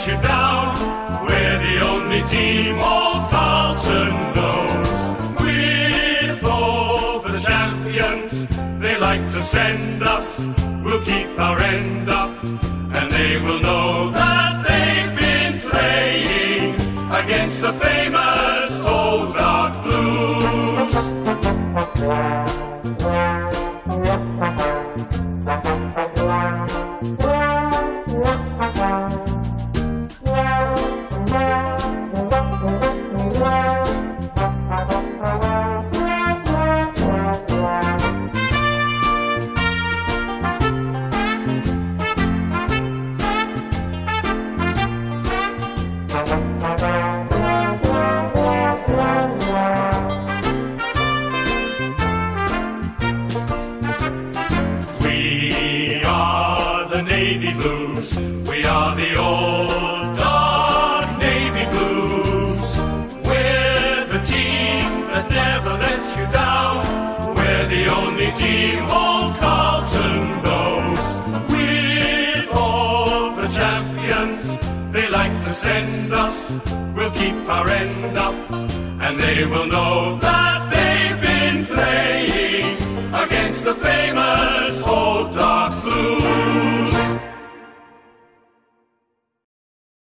let you down. We're the only team old Carlton knows. With all the champions they like to send us, we'll keep our end up, and they will know that they've been playing against the famous old dark blues. We are the Navy Blues. We are the old dark Navy Blues. We're the team that never lets you down. We're the only team old Carlton knows. With all the champions they like to send us, we'll keep our end up, and they will know that